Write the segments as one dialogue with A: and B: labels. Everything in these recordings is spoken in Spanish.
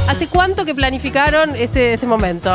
A: ¿Hace cuánto que planificaron este momento?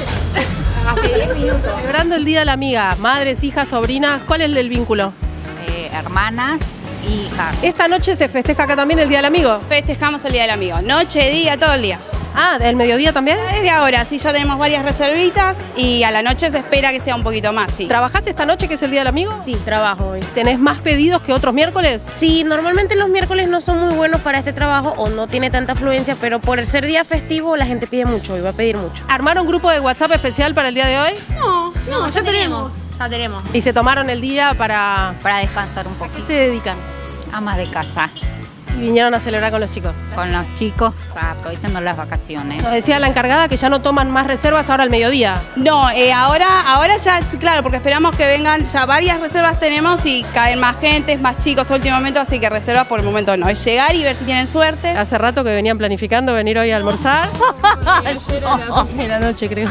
B: Hace 10 minutos.
A: Celebrando el Día de la Amiga, madres, hijas, sobrinas, ¿cuál es el vínculo?
B: Hermanas, hijas.
A: Esta noche se festeja acá también el Día del Amigo.
C: Festejamos el Día del Amigo, noche, día, todo el día.
A: Ah, ¿del mediodía también?
C: Desde ahora, sí, ya tenemos varias reservitas y a la noche se espera que sea un poquito más, sí.
A: ¿Trabajás esta noche que es el Día del Amigo?
D: Sí, trabajo hoy.
A: ¿Tenés más pedidos que otros miércoles?
D: Sí, normalmente los miércoles no son muy buenos para este trabajo o no tiene tanta afluencia, pero por el ser día festivo la gente pide mucho y va a pedir mucho.
A: ¿Armaron grupo de WhatsApp especial para el día de hoy?
B: No, ya tenemos. Ya tenemos.
A: ¿Y se tomaron el día para
B: Descansar un
A: qué
B: poquito.
A: se dedican?
B: Amas de casa.
A: Y vinieron a celebrar con los chicos.
B: Con los chicos, aprovechando las vacaciones.
A: Nos decía la encargada que ya no toman más reservas ahora al mediodía.
C: No, ahora ya, claro, porque esperamos que vengan, ya varias reservas tenemos y caen más gente, más chicos últimamente, así que reservas por el momento no. Es llegar y ver si tienen suerte.
A: Hace rato que venían planificando venir hoy a almorzar. Ayer era las 12 de la noche, creo.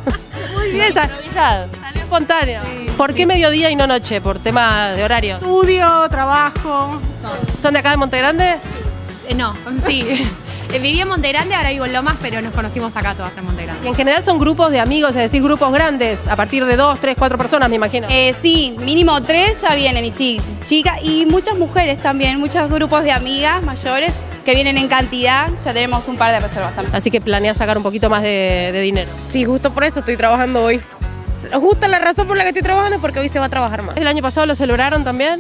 A: Muy bien, salió espontáneo. ¿Por qué mediodía y no noche? ¿Por tema de horario?
E: Estudio, trabajo.
A: ¿Son de acá de Monte Grande?
F: No, sí. Viví en Monte Grande, ahora vivo en Lomas, pero nos conocimos acá todas en Monte Grande.
A: Y en general son grupos de amigos, es decir, grupos grandes, a partir de 2, 3, 4 personas, me imagino.
C: Sí, mínimo 3 ya vienen y sí, chicas y muchas mujeres también, muchos grupos de amigas mayores que vienen en cantidad, ya tenemos un par de reservas también.
A: Así que planeas sacar un poquito más de dinero.
D: Sí, justo por eso estoy trabajando hoy. Justo la razón por la que estoy trabajando es porque hoy se va a trabajar más.
A: ¿El año pasado lo celebraron también?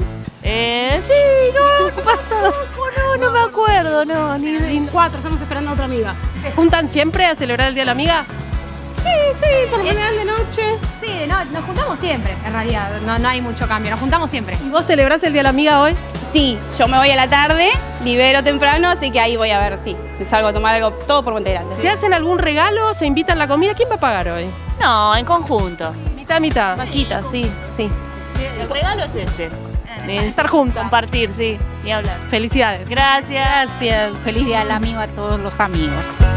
E: Sí, no, pasado. No me acuerdo, no, ni 4, estamos esperando a otra amiga.
A: ¿Se juntan siempre a celebrar el Día de la Amiga?
E: Sí, por lo general de noche.
F: Sí, nos juntamos siempre, en realidad. No hay mucho cambio, nos juntamos siempre.
A: ¿Y vos celebrás el Día de la Amiga hoy?
C: Sí, yo me voy a la tarde, libero temprano, así que ahí voy a ver si me salgo a tomar algo, todo por Monte Grande.
A: ¿Se hacen algún regalo? ¿Se invitan la comida? ¿Quién va a pagar hoy?
E: No, en conjunto.
A: Mitad, mitad.
D: Vaquita, sí.
E: El regalo es este.
A: Estar juntas.
E: Compartir, sí, ni hablar.
A: Felicidades.
E: Gracias.
B: Feliz Día del Amigo a todos los amigos.